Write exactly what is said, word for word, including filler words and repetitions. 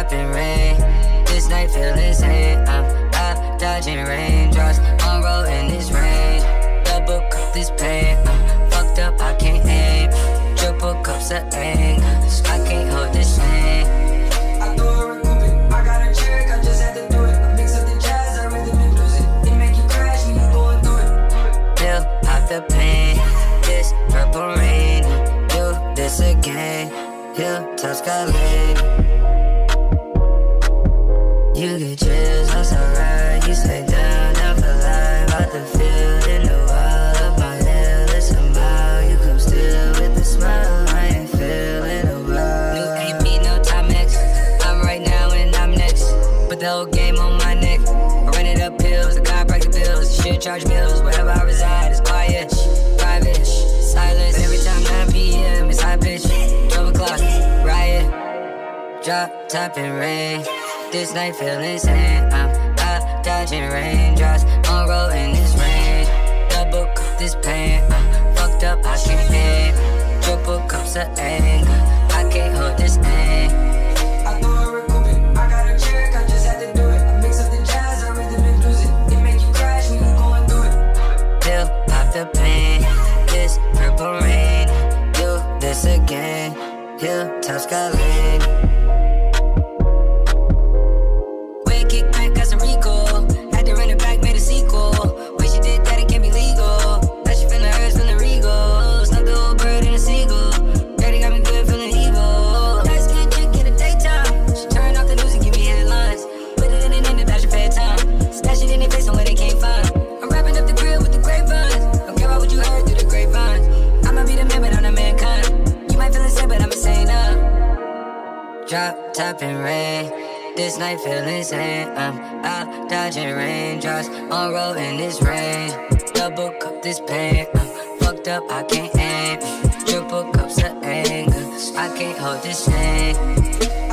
top and rain. This night feel insane. I'm out dodging raindrops on road in this rain. Double cup this pain. I'm fucked up, I can't aim. Triple cups of anger, I can't hold this thing. I do a recoup it, I got a trick, I just had to do it. I mix up the jazz, I rhythm and blues it. It make you crash when you going through it. Pill pop the pain, this purple rain. Do this again, hilltops got laid. You get chills, that's alright. You stay down, down for life. Out the field, in the wild of my hill. It's a mile, you come still with the smile. I ain't feeling a while. New A P, no Timex. I'm right now and I'm next. Put the whole game on my neck. I run it up pills, the guy break the bills. The shit charge bills, wherever I reside. It's quiet, private, silence. But every time nine P M, it's high pitch. twelve o'clock, riot. Drop, top, and rain. This night feel insane. I'm out dodging raindrops on road in this rain. Double cup this pain. I'm fucked up, I can't aim. Triple cups of anger, I can't hold this thing. I do a recoup it, I got a trick, I just had to do it. I mix up the jazz, I rhythm and blues it. It make you crash when you going through it. Pill pop the pain, this purple rain. Do this again, hilltops got laid. Kick back, got some recall. Had to run it back, made a sequel. When she did that, it can't be legal. Now she feeling hers, feeling regal. Snuck the whole bird in a seagull. Daddy got me good, feeling evil. Light skin chick in the daytime. She turn off the news and give me headlines. Put it in and in the dash of bedtime. Stash it in their face on where they can't find. I'm wrapping up the grill with the grapevines. Don't care about what you heard through the grapevines. I'ma be the man, but I'm not mankind. You might feel insane, but I'm insane up. Drop, top, and rain. This night feel insane. I'm out dodging raindrops on road in this rain. Double cup this pain. I'm fucked up, I can't aim. Triple cups of anger, I can't hold this thing.